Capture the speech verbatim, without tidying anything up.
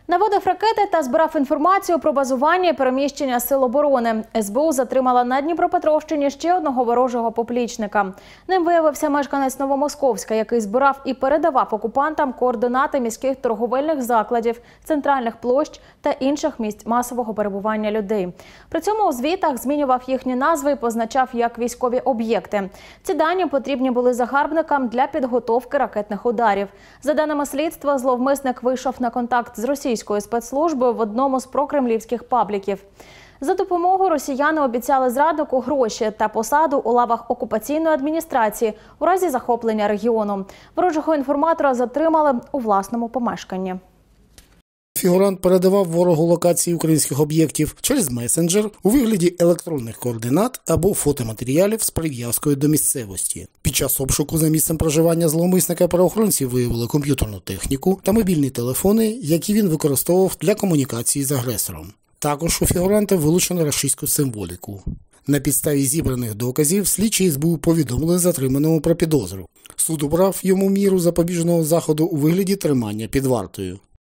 Наводив ракети та збирав інформацію про базування і переміщення сил оборони. ес бе у затримала на Дніпропетровщині ще одного ворожого поплічника. Ним виявився мешканець Новомосковська, який збирав і передавав окупантам координати міських торговельних закладів, центральних площ та інших місць масового перебування людей. При цьому у звітах змінював їхні назви і позначав як військові об'єкти. Ці дані потрібні були загарбникам для підготовки ракетних ударів. За даними слідства, зловмисник вийшов на контакт з російською спецслужбою в одному з прокремлівських пабліків. За допомогою росіяни обіцяли зраднику гроші та посаду у лавах окупаційної адміністрації у разі захоплення регіону. Ворожого інформатора затримали у власному помешканні. Фігурант передавав ворогу локації українських об'єктів через месенджер у вигляді електронних координат або фотоматеріалів з прив'язкою до місцевості. Під час обшуку за місцем проживання зловмисника правоохоронці виявили комп'ютерну техніку та мобільні телефони, які він використовував для комунікації з агресором. Також у фігуранта вилучено рашистську символіку. На підставі зібраних доказів слідчі ес бе у повідомили затриманому про підозру. Суд обрав йому міру запобіжного заходу у вигляді тримання під вартою.